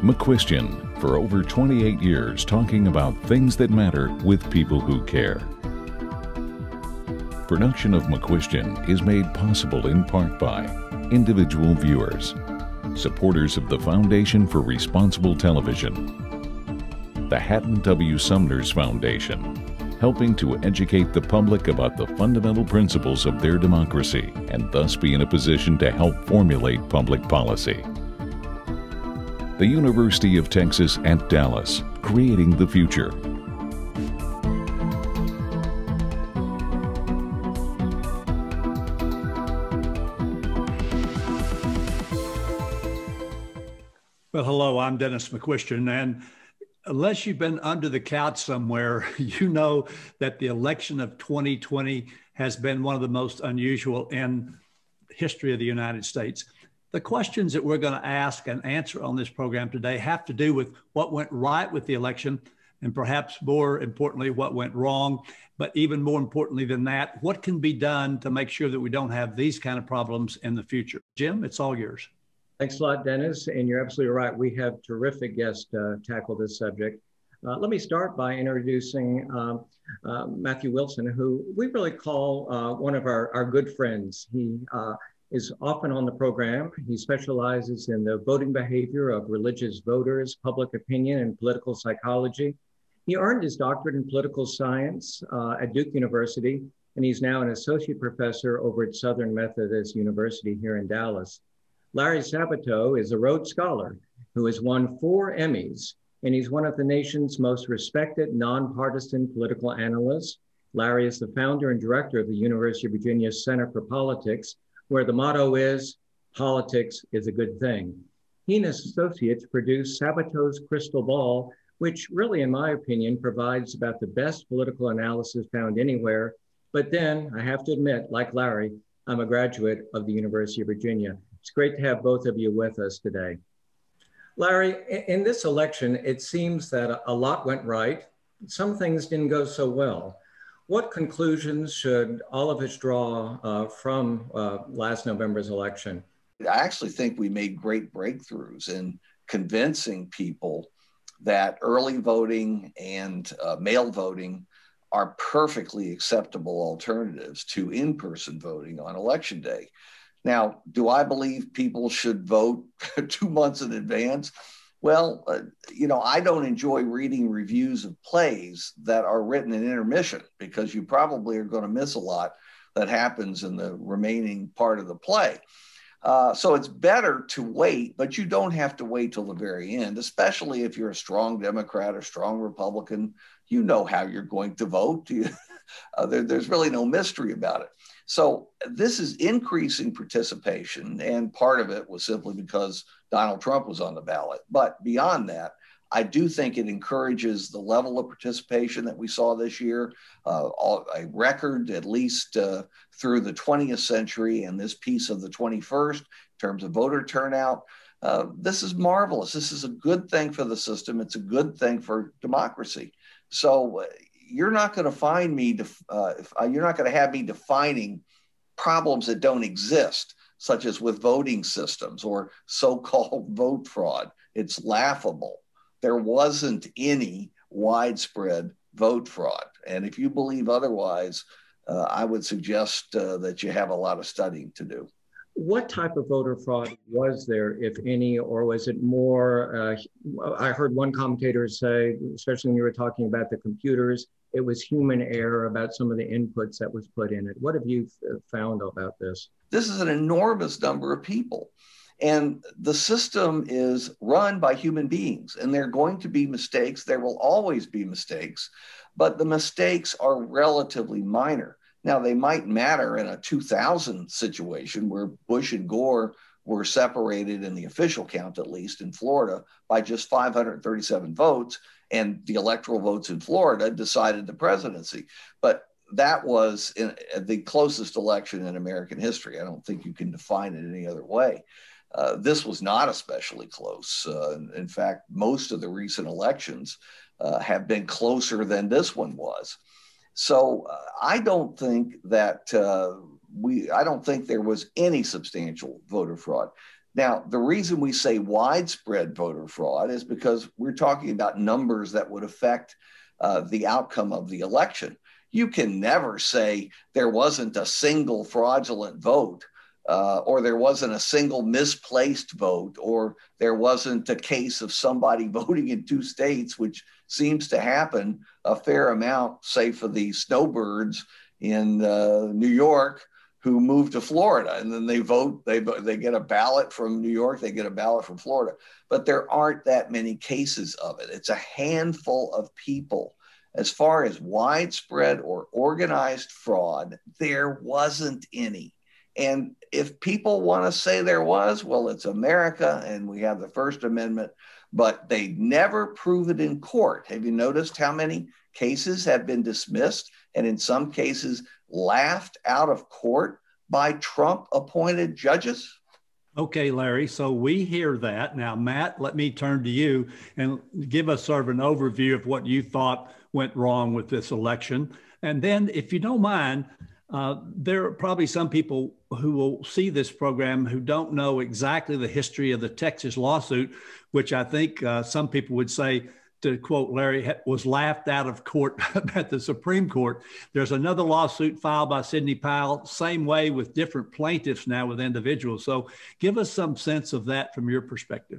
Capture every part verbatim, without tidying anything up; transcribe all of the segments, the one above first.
McCuistion, for over twenty-eight years talking about things that matter with people who care. Production of McCuistion is made possible in part by individual viewers, supporters of the Foundation for Responsible Television, the Hatton W. Sumner's Foundation, helping to educate the public about the fundamental principles of their democracy and thus be in a position to help formulate public policy. The University of Texas at Dallas, creating the future. Well, hello, I'm Dennis McCuistion, and unless you've been under the couch somewhere, you know that the election of twenty twenty has been one of the most unusual in history of the United States. The questions that we're going to ask and answer on this program today have to do with what went right with the election, and perhaps more importantly, what went wrong. But even more importantly than that, what can be done to make sure that we don't have these kind of problems in the future? Jim, it's all yours. Thanks a lot, Dennis. And you're absolutely right. We have terrific guests uh, tackle this subject. Uh, let me start by introducing uh, uh, Matthew Wilson, who we really call uh, one of our, our good friends. He uh, is often on the program. He specializes in the voting behavior of religious voters, public opinion, and political psychology. He earned his doctorate in political science uh, at Duke University, and he's now an associate professor over at Southern Methodist University here in Dallas. Larry Sabato is a Rhodes Scholar who has won four Emmys, and he's one of the nation's most respected nonpartisan political analysts. Larry is the founder and director of the University of Virginia Center for Politics, where the motto is, politics is a good thing. He and his associates produced Sabato's Crystal Ball, which really, in my opinion, provides about the best political analysis found anywhere. But then, I have to admit, like Larry, I'm a graduate of the University of Virginia. It's great to have both of you with us today. Larry, in this election, it seems that a lot went right. Some things didn't go so well. What conclusions should all of us draw uh, from uh, last November's election? I actually think we made great breakthroughs in convincing people that early voting and uh, mail voting are perfectly acceptable alternatives to in-person voting on election day. Now, do I believe people should vote two months in advance? Well, uh, you know, I don't enjoy reading reviews of plays that are written in intermission because you probably are going to miss a lot that happens in the remaining part of the play. Uh, so it's better to wait, but you don't have to wait till the very end, especially if you're a strong Democrat or strong Republican. You know how you're going to vote. You, uh, there, there's really no mystery about it. So this is increasing participation, and part of it was simply because Donald Trump was on the ballot. But beyond that, I do think it encourages the level of participation that we saw this year, uh, all, a record at least uh, through the twentieth century and this piece of the twenty-first in terms of voter turnout. Uh, this is marvelous. This is a good thing for the system. It's a good thing for democracy. So uh, you're not going to find me, def- uh, if, uh, you're not going to have me defining problems that don't exist, such as with voting systems or so-called vote fraud. It's laughable. There wasn't any widespread vote fraud. And if you believe otherwise, uh, I would suggest uh, that you have a lot of studying to do. What type of voter fraud was there, if any, or was it more, uh, I heard one commentator say, especially when you were talking about the computers, it was human error about some of the inputs that was put in it. What have you found about this? This is an enormous number of people. And the system is run by human beings, and there are going to be mistakes. There will always be mistakes, but the mistakes are relatively minor. Now, they might matter in a two thousand situation where Bush and Gore were separated in the official count, at least in Florida, by just five hundred thirty-seven votes, and the electoral votes in Florida decided the presidency. But that was in the closest election in American history. I don't think you can define it any other way. Uh, this was not especially close. Uh, in fact, most of the recent elections uh, have been closer than this one was. So uh, I don't think that uh, we, I don't think there was any substantial voter fraud. Now, the reason we say widespread voter fraud is because we're talking about numbers that would affect uh, the outcome of the election. You can never say there wasn't a single fraudulent vote, uh, or there wasn't a single misplaced vote, or there wasn't a case of somebody voting in two states, which seems to happen a fair amount, say for the snowbirds in uh, New York who move to Florida, and then they vote, they, they get a ballot from New York, they get a ballot from Florida. But there aren't that many cases of it. It's a handful of people. As far as widespread or organized fraud, there wasn't any. And if people want to say there was, well, it's America and we have the First Amendment, but they never prove it in court. Have you noticed how many cases have been dismissed and in some cases laughed out of court by Trump-appointed judges? Okay, Larry, so we hear that. Now, Matt, let me turn to you and give us sort of an overview of what you thought went wrong with this election. And then, if you don't mind, uh, there are probably some people who will see this program who don't know exactly the history of the Texas lawsuit, which I think uh, some people would say, to quote Larry, was laughed out of court at the Supreme Court. There's another lawsuit filed by Sidney Powell, same way with different plaintiffs now with individuals. So give us some sense of that from your perspective.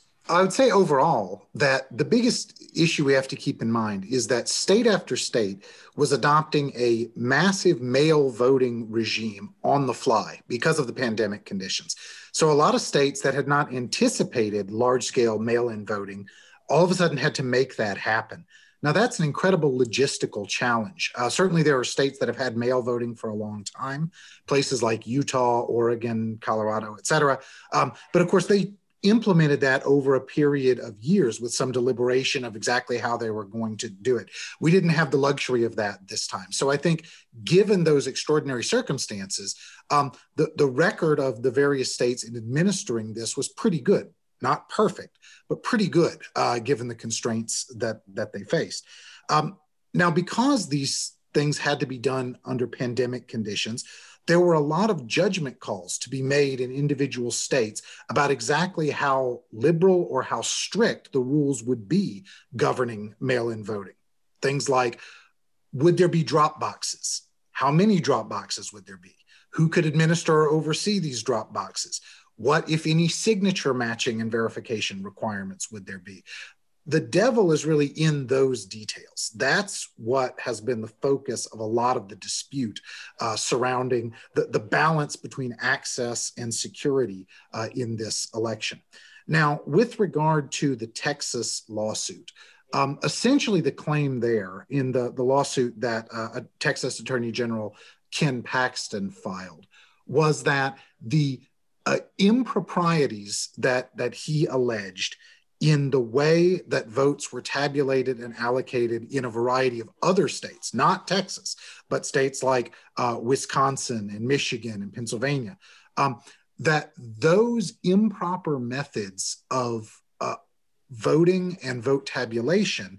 I would say overall that the biggest issue we have to keep in mind is that state after state was adopting a massive mail voting regime on the fly because of the pandemic conditions. So a lot of states that had not anticipated large-scale mail-in voting all of a sudden had to make that happen. Now, that's an incredible logistical challenge. Uh, certainly, there are states that have had mail voting for a long time, places like Utah, Oregon, Colorado, et cetera. Um, but of course, they implemented that over a period of years with some deliberation of exactly how they were going to do it. We didn't have the luxury of that this time. So I think given those extraordinary circumstances, um, the, the record of the various states in administering this was pretty good. Not perfect, but pretty good, uh, given the constraints that, that they faced. Um, now, because these things had to be done under pandemic conditions, there were a lot of judgment calls to be made in individual states about exactly how liberal or how strict the rules would be governing mail-in voting. Things like, would there be drop boxes? How many drop boxes would there be? Who could administer or oversee these drop boxes? What, if any, signature matching and verification requirements would there be? The devil is really in those details. That's what has been the focus of a lot of the dispute uh, surrounding the, the balance between access and security uh, in this election. Now, with regard to the Texas lawsuit, um, essentially the claim there in the, the lawsuit that uh, Texas Attorney General Ken Paxton filed was that the Uh, improprieties that, that he alleged in the way that votes were tabulated and allocated in a variety of other states, not Texas, but states like uh, Wisconsin and Michigan and Pennsylvania, um, that those improper methods of uh, voting and vote tabulation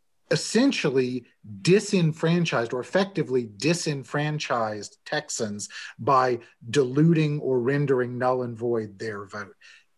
essentially disenfranchised or effectively disenfranchised Texans by diluting or rendering null and void their vote.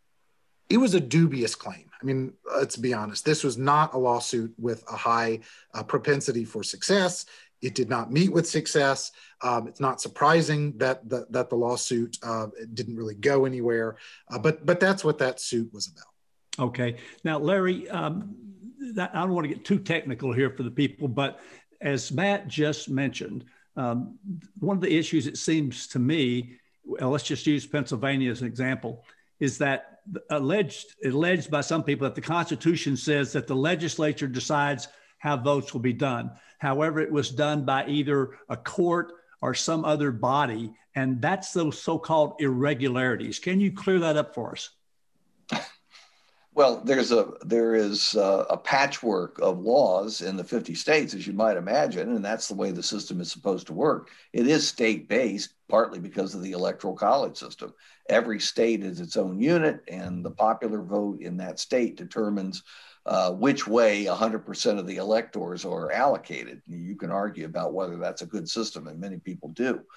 It was a dubious claim. I mean, let's be honest, this was not a lawsuit with a high uh, propensity for success. It did not meet with success. Um, it's not surprising that the, that the lawsuit uh, didn't really go anywhere, uh, but, but that's what that suit was about. Okay. Now, Larry, um, I don't want to get too technical here for the people, but as Matt just mentioned, um, one of the issues, it seems to me, well, let's just use Pennsylvania as an example, is that alleged, alleged by some people that the Constitution says that the legislature decides how votes will be done. However, it was done by either a court or some other body, and that's those so-called irregularities. Can you clear that up for us? Well, there's a there is a, a patchwork of laws in the fifty states, as you might imagine, and that's the way the system is supposed to work. It is state-based, partly because of the electoral college system. Every state is its own unit, and the popular vote in that state determines uh, which way one hundred percent of the electors are allocated. You can argue about whether that's a good system, and many people do.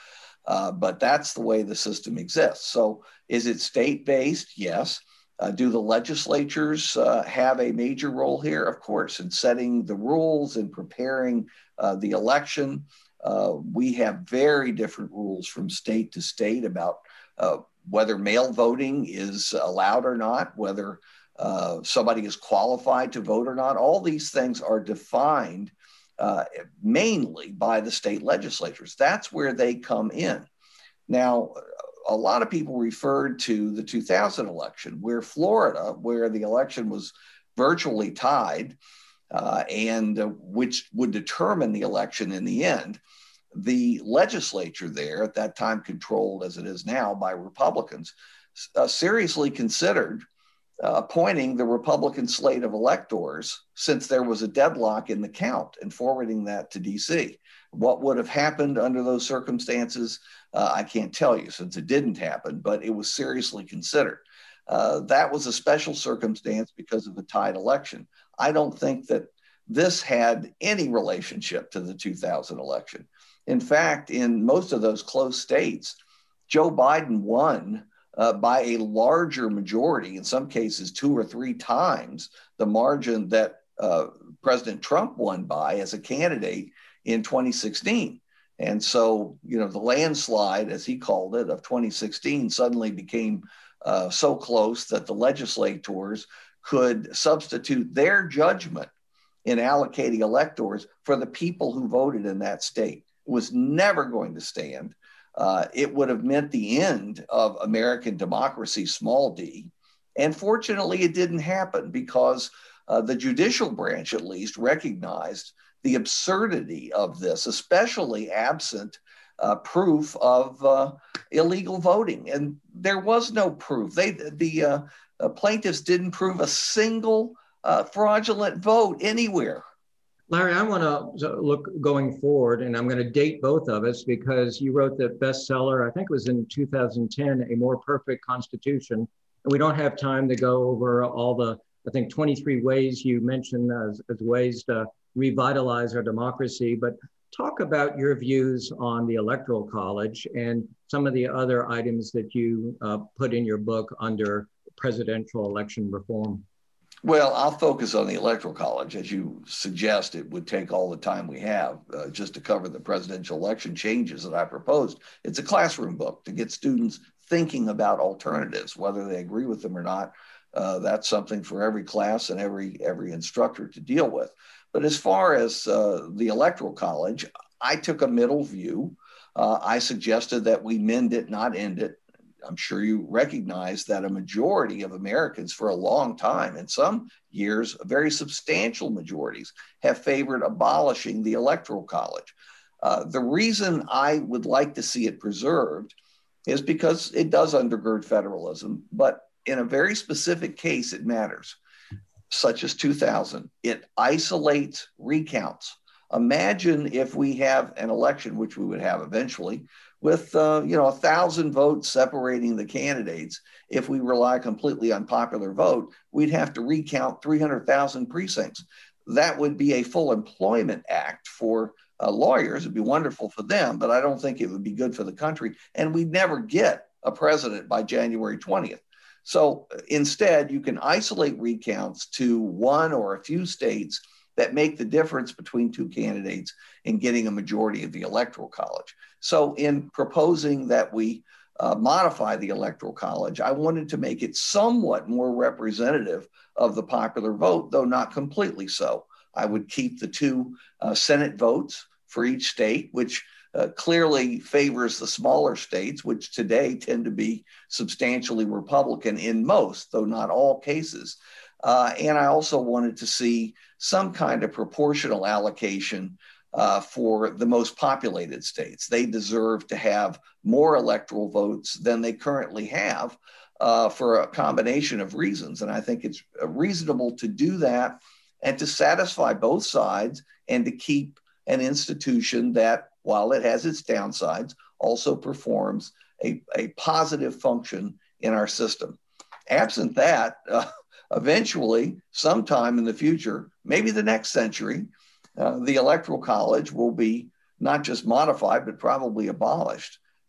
Uh, but that's the way the system exists. So is it state-based? Yes. Uh, do the legislatures uh, have a major role here? Of course, in setting the rules and preparing uh, the election. Uh, we have very different rules from state to state about uh, whether mail voting is allowed or not, whether uh, somebody is qualified to vote or not. All these things are defined uh, mainly by the state legislatures. That's where they come in. Now, a lot of people referred to the two thousand election, where Florida, where the election was virtually tied, uh, and uh, which would determine the election in the end. The legislature there, at that time controlled as it is now by Republicans, uh, seriously considered uh, appointing the Republican slate of electors, since there was a deadlock in the count, and forwarding that to D C. What would have happened under those circumstances, uh, I can't tell you, since it didn't happen, but it was seriously considered. Uh, that was a special circumstance because of a tied election. I don't think that this had any relationship to the two thousand election. In fact, in most of those close states, Joe Biden won uh, by a larger majority, in some cases two or three times the margin that uh, President Trump won by as a candidate in twenty sixteen. And so, you know, the landslide, as he called it, of twenty sixteen suddenly became uh, so close that the legislators could substitute their judgment in allocating electors for the people who voted in that state. It was never going to stand. Uh, it would have meant the end of American democracy, small d. And fortunately, it didn't happen because uh, the judicial branch, at least, recognized the absurdity of this, especially absent uh, proof of uh, illegal voting. And there was no proof. They, the uh, uh, plaintiffs didn't prove a single uh, fraudulent vote anywhere. Larry, I want to look going forward, and I'm going to date both of us because you wrote the bestseller, I think it was in two thousand ten, A More Perfect Constitution. And we don't have time to go over all the, I think, twenty-three ways you mentioned as, as ways to revitalize our democracy, but talk about your views on the Electoral College and some of the other items that you uh, put in your book under presidential election reform. Well, I'll focus on the Electoral College. As you suggest, it would take all the time we have uh, just to cover the presidential election changes that I proposed. It's a classroom book to get students thinking about alternatives, whether they agree with them or not. Uh, that's something for every class and every, every instructor to deal with. But as far as uh, the Electoral College, I took a middle view. Uh, I suggested that we mend it, not end it. I'm sure you recognize that a majority of Americans for a long time, in some years, very substantial majorities, have favored abolishing the Electoral College. Uh, the reason I would like to see it preserved is because it does undergird federalism, but in a very specific case, it matters, such as two thousand. It isolates recounts. Imagine if we have an election, which we would have eventually, with uh, you know, a thousand votes separating the candidates. If we rely completely on popular vote, we'd have to recount three hundred thousand precincts. That would be a full employment act for uh, lawyers. It'd be wonderful for them, but I don't think it would be good for the country. And we'd never get a president by January twentieth. So instead, you can isolate recounts to one or a few states that make the difference between two candidates in getting a majority of the Electoral College. So in proposing that we uh, modify the Electoral College, I wanted to make it somewhat more representative of the popular vote, though not completely so. I would keep the two uh, Senate votes for each state, which uh, clearly favors the smaller states, which today tend to be substantially Republican in most, though not all cases. Uh, and I also wanted to see some kind of proportional allocation uh, for the most populated states. They deserve to have more electoral votes than they currently have uh, for a combination of reasons. And I think it's reasonable to do that and to satisfy both sides and to keep an institution that, while it has its downsides, also performs a, a positive function in our system. Absent that, uh, eventually, sometime in the future, maybe the next century, uh, the Electoral College will be not just modified, but probably abolished.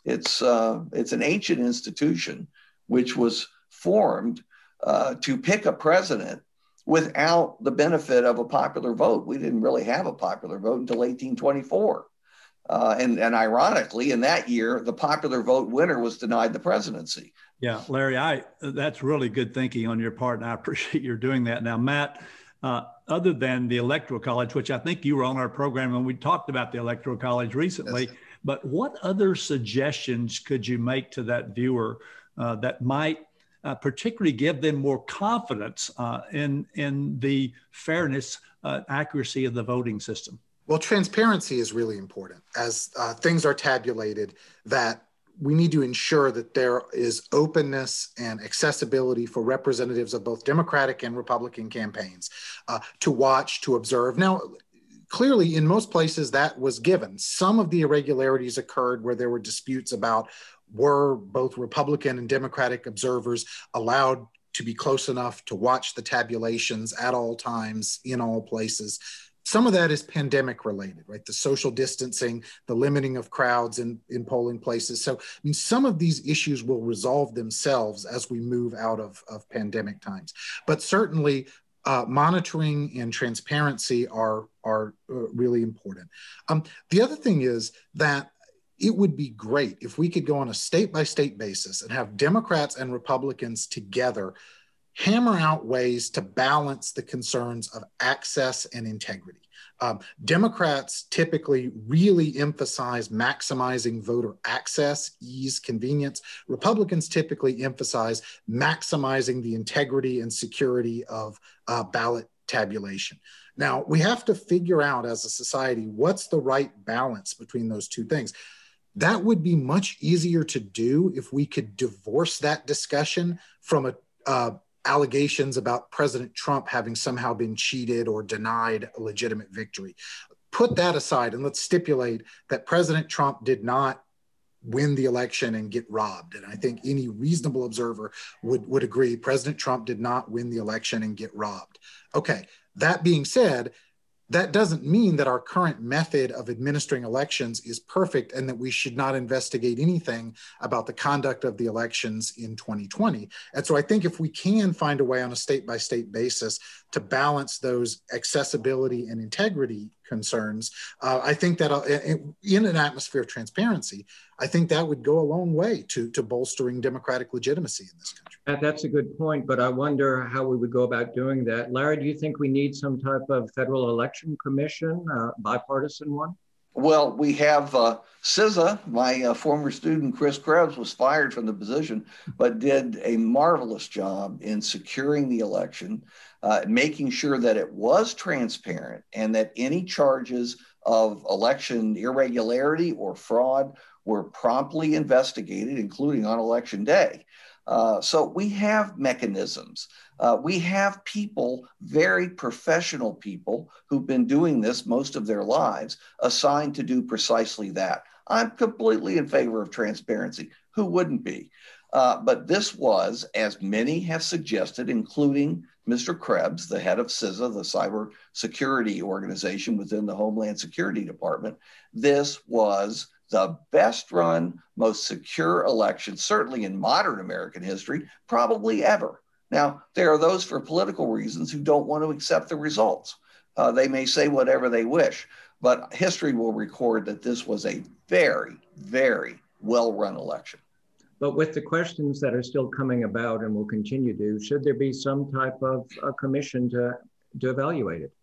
It's, uh, it's an ancient institution which was formed uh, to pick a president without the benefit of a popular vote. We didn't really have a popular vote until eighteen twenty-four. Uh, and, and ironically, in that year, the popular vote winner was denied the presidency. Yeah, Larry, I that's really good thinking on your part, and I appreciate your doing that. Now, Matt, uh, other than the Electoral College, which I think you were on our program and we talked about the Electoral College recently, yes. But what other suggestions could you make to that viewer uh, that might uh, particularly give them more confidence uh, in, in the fairness, uh, accuracy of the voting system? Well, transparency is really important. As uh, things are tabulated, that we need to ensure that there is openness and accessibility for representatives of both Democratic and Republican campaigns uh, to watch, to observe. Now, clearly, in most places that was given. Some of the irregularities occurred where there were disputes about were both Republican and Democratic observers allowed to be close enough to watch the tabulations at all times in all places. Some of that is pandemic related, right? The social distancing, the limiting of crowds in, in polling places. So, I mean, some of these issues will resolve themselves as we move out of, of pandemic times. But certainly, uh, monitoring and transparency are, are uh, really important. Um, the other thing is that it would be great if we could go on a state-by-state basis and have Democrats and Republicans together hammer out ways to balance the concerns of access and integrity. Um, Democrats typically really emphasize maximizing voter access, ease, convenience. Republicans typically emphasize maximizing the integrity and security of uh, ballot tabulation. Now, we have to figure out as a society what's the right balance between those two things. That would be much easier to do if we could divorce that discussion from a uh, allegations about President Trump having somehow been cheated or denied a legitimate victory. Put that aside and let's stipulate that President Trump did not win the election and get robbed. And I think any reasonable observer would, would agree President Trump did not win the election and get robbed. Okay, that being said, that doesn't mean that our current method of administering elections is perfect and that we should not investigate anything about the conduct of the elections in twenty twenty. And so I think if we can find a way on a state-by-state basis to balance those accessibility and integrity concerns, uh, I think that uh, in an atmosphere of transparency, I think that would go a long way to, to bolstering democratic legitimacy in this country. That's a good point, but I wonder how we would go about doing that. Larry, do you think we need some type of federal election commission, uh, bipartisan one? Well, we have uh, C I S A. My uh, former student, Chris Krebs, was fired from the position, but did a marvelous job in securing the election, uh, making sure that it was transparent and that any charges of election irregularity or fraud were promptly investigated, including on election day. Uh, so we have mechanisms. Uh, we have people, very professional people who've been doing this most of their lives, assigned to do precisely that. I'm completely in favor of transparency. Who wouldn't be? Uh, but this was, as many have suggested, including Mister Krebs, the head of C I S A, the cyber security organization within the Homeland Security Department, this was the best run, most secure election, certainly in modern American history, probably ever. Now, there are those for political reasons who don't want to accept the results. Uh, they may say whatever they wish, but history will record that this was a very, very well-run election. But with the questions that are still coming about and will continue to, should there be some type of a commission to, to evaluate it?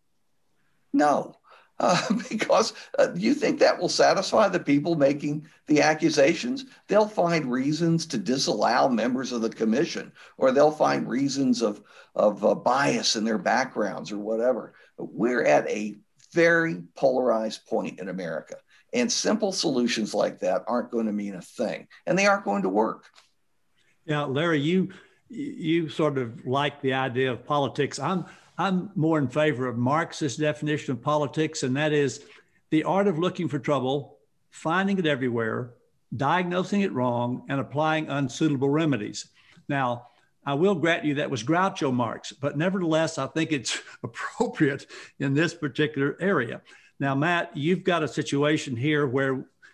No. Uh, because uh, you think that will satisfy the people making the accusations? They'll find reasons to disallow members of the commission, or they'll find reasons of, of uh, bias in their backgrounds or whatever. We're at a very polarized point in America, and simple solutions like that aren't going to mean a thing, and they aren't going to work. Yeah, Larry, you, you sort of like the idea of politics. I'm I'm more in favor of Marx's definition of politics, and that is the art of looking for trouble, finding it everywhere, diagnosing it wrong, and applying unsuitable remedies. Now, I will grant you that was Groucho Marx, but nevertheless, I think it's appropriate in this particular area. Now, Matt, you've got a situation here where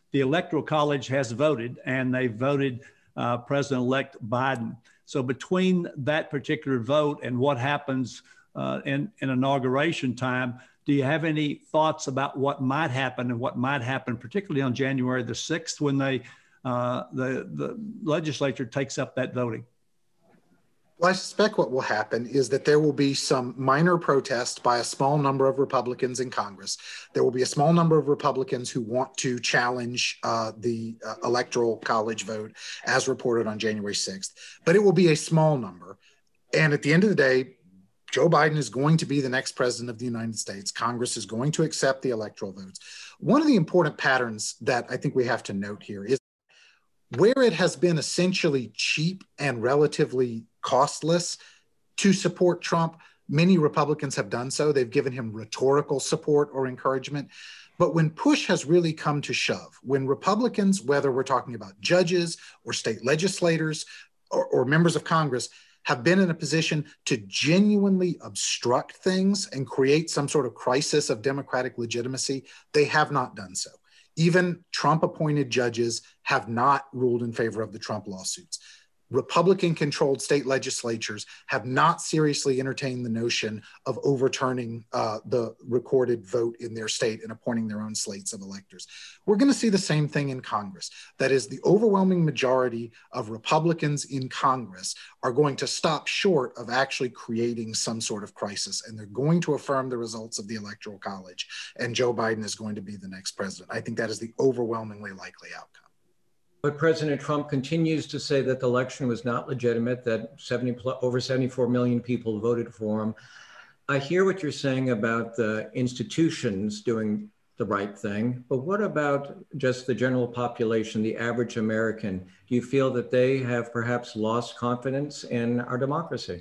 the Electoral College has voted, and they voted uh, President-elect Biden. So between that particular vote and what happens uh, in, in inauguration time, do you have any thoughts about what might happen and what might happen, particularly on January the sixth, when they, uh, the, the legislature takes up that voting? Well, I suspect what will happen is that there will be some minor protest by a small number of Republicans in Congress. There will be a small number of Republicans who want to challenge uh, the uh, Electoral College vote as reported on January sixth, but it will be a small number. And at the end of the day, Joe Biden is going to be the next president of the United States. Congress is going to accept the electoral votes. One of the important patterns that I think we have to note here is where it has been essentially cheap and relatively costless to support Trump, many Republicans have done so. They've given him rhetorical support or encouragement. But when push has really come to shove, when Republicans, whether we're talking about judges or state legislators or, or members of Congress, have been in a position to genuinely obstruct things and create some sort of crisis of democratic legitimacy, they have not done so. Even Trump-appointed judges have not ruled in favor of the Trump lawsuits. Republican-controlled state legislatures have not seriously entertained the notion of overturning uh, the recorded vote in their state and appointing their own slates of electors. We're going to see the same thing in Congress. That is, the overwhelming majority of Republicans in Congress are going to stop short of actually creating some sort of crisis, and they're going to affirm the results of the Electoral College, and Joe Biden is going to be the next president. I think that is the overwhelmingly likely outcome. But President Trump continues to say that the election was not legitimate, that seventy, over seventy-four million people voted for him. I hear what you're saying about the institutions doing the right thing, but what about just the general population, the average American? Do you feel that they have perhaps lost confidence in our democracy?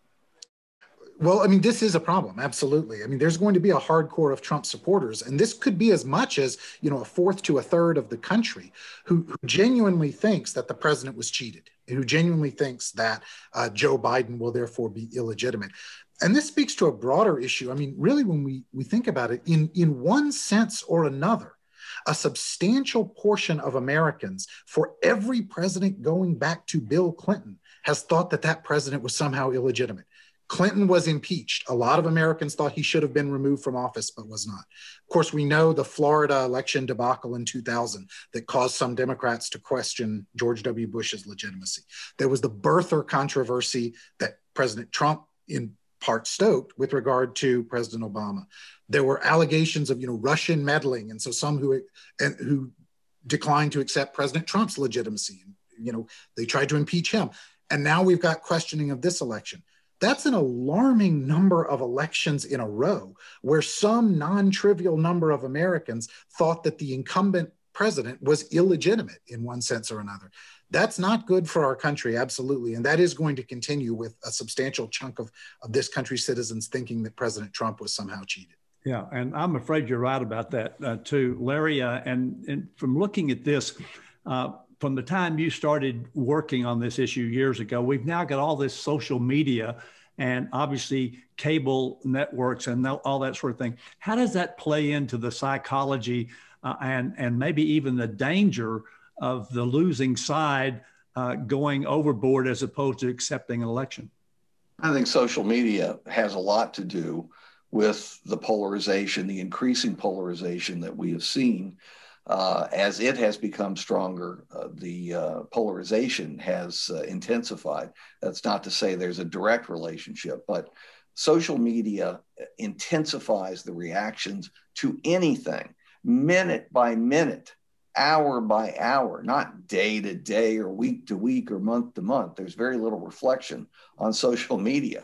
Well, I mean, this is a problem. Absolutely. I mean, there's going to be a hardcore of Trump supporters, and this could be as much as, you know, a fourth to a third of the country who, who genuinely thinks that the president was cheated, who genuinely thinks that uh, Joe Biden will therefore be illegitimate. And this speaks to a broader issue. I mean, really, when we, we think about it, in, in one sense or another, a substantial portion of Americans, for every president going back to Bill Clinton, has thought that that president was somehow illegitimate. Clinton was impeached. A lot of Americans thought he should have been removed from office, but was not. Of course, we know the Florida election debacle in two thousand that caused some Democrats to question George W. Bush's legitimacy. There was the birther controversy that President Trump in part stoked with regard to President Obama. There were allegations of, you know, Russian meddling, and so some who and who declined to accept President Trump's legitimacy. You know, they tried to impeach him, and now we've got questioning of this election. That's an alarming number of elections in a row where some non-trivial number of Americans thought that the incumbent president was illegitimate in one sense or another. That's not good for our country, absolutely. And that is going to continue with a substantial chunk of, of this country's citizens thinking that President Trump was somehow cheated. Yeah, and I'm afraid you're right about that uh, too, Larry. Uh, and, and from looking at this, uh, from the time you started working on this issue years ago, we've now got all this social media and obviously cable networks and all that sort of thing. How does that play into the psychology uh, and, and maybe even the danger of the losing side uh, going overboard as opposed to accepting an election? I think social media has a lot to do with the polarization, the increasing polarization that we have seen. Uh, as it has become stronger, uh, the uh, polarization has uh, intensified. That's not to say there's a direct relationship, but social media intensifies the reactions to anything, minute by minute, hour by hour, not day to day or week to week or month to month. There's very little reflection on social media.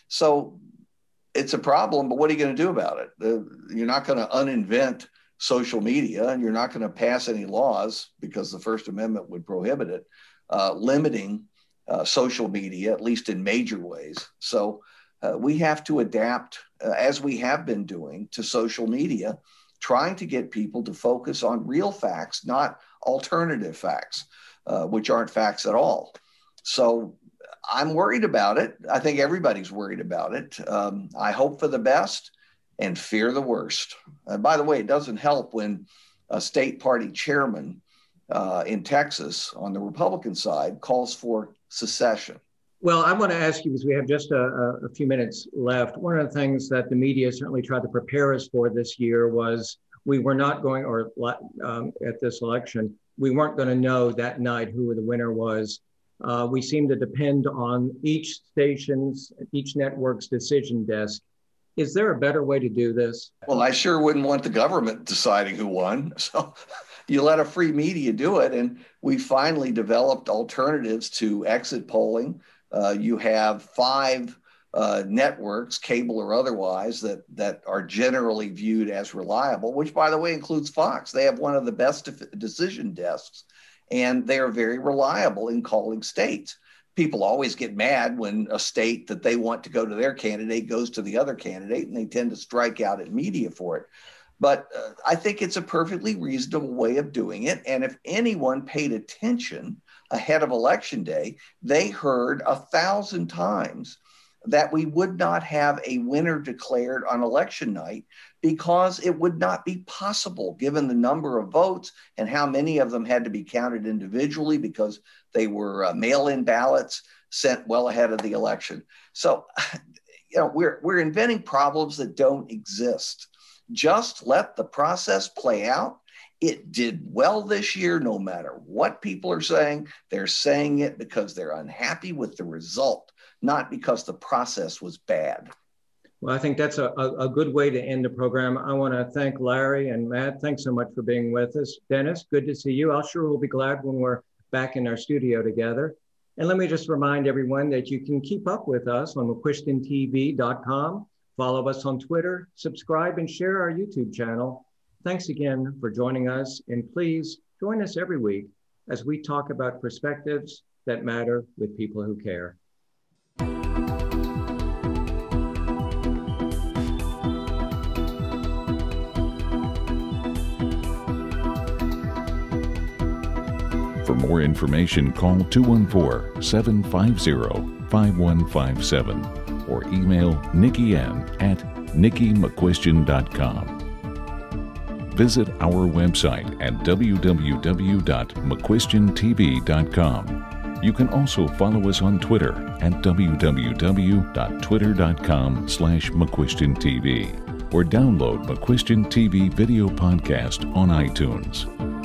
So it's a problem, but what are you going to do about it? The, you're not going to uninvent social media, and you're not going to pass any laws, because the First Amendment would prohibit it, uh, limiting uh, social media, at least in major ways. So uh, we have to adapt, uh, as we have been doing, to social media, trying to get people to focus on real facts, not alternative facts, uh, which aren't facts at all. So I'm worried about it. I think everybody's worried about it. Um, I hope for the best and fear the worst. Uh, by the way, it doesn't help when a state party chairman uh, in Texas on the Republican side calls for secession. Well, I want to ask you, because we have just a, a few minutes left. One of the things that the media certainly tried to prepare us for this year was we were not going, or um, at this election, we weren't going to know that night who the winner was. Uh, we seem to depend on each station's, each network's decision desk. Is there a better way to do this? Well, I sure wouldn't want the government deciding who won. So you let a free media do it. And we finally developed alternatives to exit polling. Uh, you have five uh, networks, cable or otherwise, that, that are generally viewed as reliable, which, by the way, includes Fox. They have one of the best decision desks, and they are very reliable in calling states. People always get mad when a state that they want to go to their candidate goes to the other candidate, and they tend to strike out at media for it. But uh, I think it's a perfectly reasonable way of doing it. And if anyone paid attention ahead of Election Day, they heard a thousand times that we would not have a winner declared on election night because it would not be possible given the number of votes and how many of them had to be counted individually because they were uh, mail-in ballots sent well ahead of the election. So, you know, we're, we're inventing problems that don't exist. Just let the process play out. It did well this year, no matter what people are saying. They're saying it because they're unhappy with the result, not because the process was bad. Well, I think that's a, a, a good way to end the program. I want to thank Larry and Matt. Thanks so much for being with us. Dennis, good to see you. I'm sure we'll be glad when we're back in our studio together. And let me just remind everyone that you can keep up with us on McCuistion T V dot com. Follow us on Twitter, subscribe, and share our YouTube channel. Thanks again for joining us, and please join us every week as we talk about perspectives that matter with people who care. For more information, call two one four, seven five zero, five one five seven or email Nikki N at nikki mcquistion dot com. Visit our website at w w w dot mcquistion t v dot com. You can also follow us on Twitter at w w w dot twitter dot com slash mcquistion t v or download McCuistion T V video podcast on iTunes.